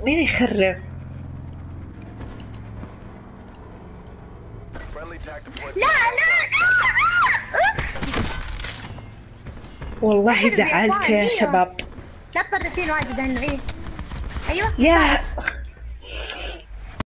مين يخرب؟ لا لا لا. والله زعلت يا شباب. لا تطرفين واجد انه ايه. ايوه يا